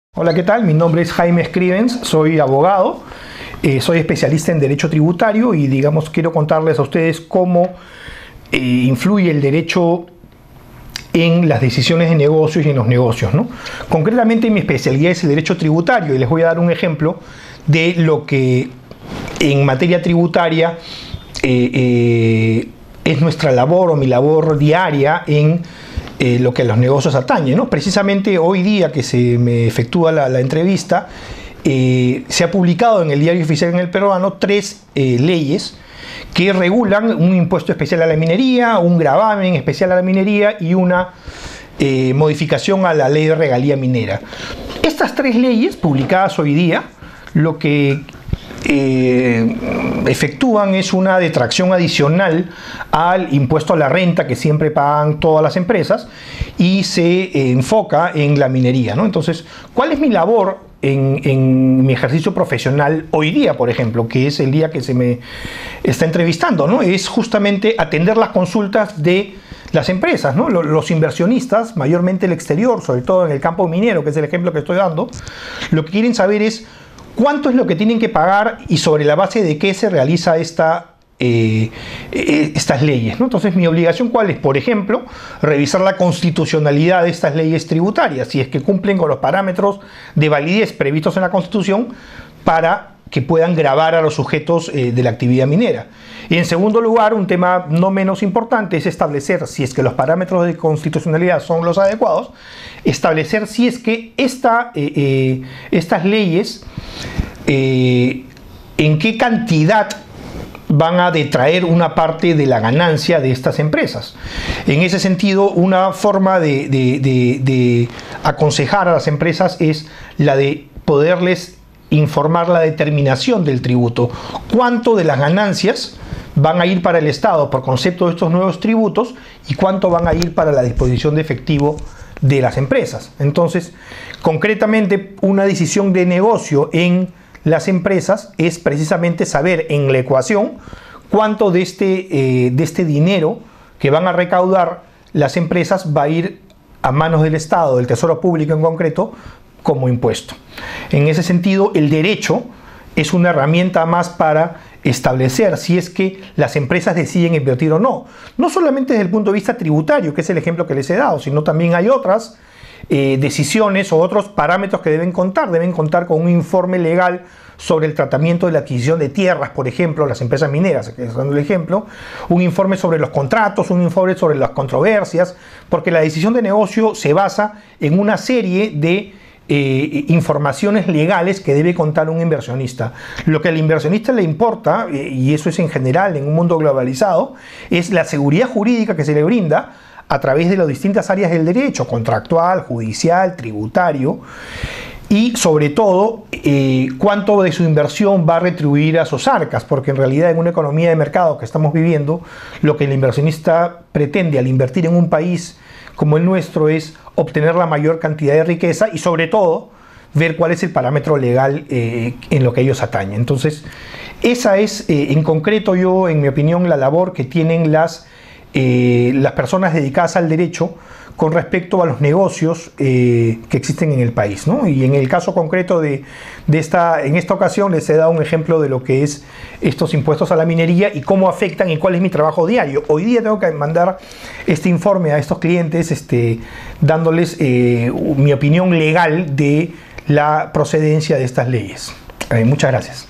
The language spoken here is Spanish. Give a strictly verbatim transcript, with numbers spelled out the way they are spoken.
Hola, ¿qué tal? Mi nombre es Jaime Scrivens, soy abogado, eh, soy especialista en derecho tributario y digamos quiero contarles a ustedes cómo eh, influye el derecho en las decisiones de negocios y en los negocios, ¿no? Concretamente mi especialidad es el derecho tributario y les voy a dar un ejemplo de lo que en materia tributaria eh, eh, es nuestra labor o mi labor diaria en Eh, lo que a los negocios atañe, ¿no? Precisamente hoy día que se me efectúa la, la entrevista, eh, se ha publicado en el Diario Oficial en el Peruano tres eh, leyes que regulan un impuesto especial a la minería, un gravamen especial a la minería y una eh, modificación a la ley de regalía minera. Estas tres leyes publicadas hoy día lo que Eh, efectúan es una detracción adicional al impuesto a la renta que siempre pagan todas las empresas y se eh, enfoca en la minería, ¿no? Entonces, ¿cuál es mi labor en, en mi ejercicio profesional hoy día, por ejemplo, que es el día que se me está entrevistando, ¿no? Es justamente atender las consultas de las empresas, ¿no? Los inversionistas, mayormente el exterior, sobre todo en el campo minero, que es el ejemplo que estoy dando, lo que quieren saber es cuánto es lo que tienen que pagar y sobre la base de qué se realiza esta, eh, eh, estas leyes, ¿no? Entonces, mi obligación, ¿cuál es? Por ejemplo, revisar la constitucionalidad de estas leyes tributarias, si es que cumplen con los parámetros de validez previstos en la Constitución para que puedan gravar a los sujetos eh, de la actividad minera. Y en segundo lugar, un tema no menos importante es establecer, si es que los parámetros de constitucionalidad son los adecuados, establecer si es que esta, eh, eh, estas leyes, eh, en qué cantidad van a detraer una parte de la ganancia de estas empresas. En ese sentido, una forma de, de, de, de aconsejar a las empresas es la de poderles informar la determinación del tributo. ¿Cuánto de las ganancias van a ir para el Estado por concepto de estos nuevos tributos y cuánto van a ir para la disposición de efectivo de las empresas? Entonces, concretamente, una decisión de negocio en las empresas es precisamente saber en la ecuación cuánto de este, eh, de este dinero que van a recaudar las empresas va a ir a manos del Estado, del Tesoro Público en concreto, como impuesto. En ese sentido, el derecho es una herramienta más para establecer si es que las empresas deciden invertir o no. No solamente desde el punto de vista tributario, que es el ejemplo que les he dado, sino también hay otras eh, decisiones o otros parámetros que deben contar. Deben contar con un informe legal sobre el tratamiento de la adquisición de tierras, por ejemplo, las empresas mineras, que es dando el ejemplo, un informe sobre los contratos, un informe sobre las controversias, porque la decisión de negocio se basa en una serie de Eh, informaciones legales que debe contar un inversionista. Lo que al inversionista le importa, eh, y eso es en general en un mundo globalizado, es la seguridad jurídica que se le brinda a través de las distintas áreas del derecho, contractual, judicial, tributario, y sobre todo eh, cuánto de su inversión va a retribuir a sus arcas, porque en realidad en una economía de mercado que estamos viviendo, lo que el inversionista pretende al invertir en un país como el nuestro es obtener la mayor cantidad de riqueza y sobre todo ver cuál es el parámetro legal eh, en lo que ellos atañen. Entonces, esa es eh, en concreto yo, en mi opinión, la labor que tienen las, eh, las personas dedicadas al derecho con respecto a los negocios eh, que existen en el país, ¿no? Y en el caso concreto de, de esta, en esta ocasión les he dado un ejemplo de lo que es estos impuestos a la minería y cómo afectan y cuál es mi trabajo diario. Hoy día tengo que mandar este informe a estos clientes este, dándoles eh, mi opinión legal de la procedencia de estas leyes. Eh, muchas gracias.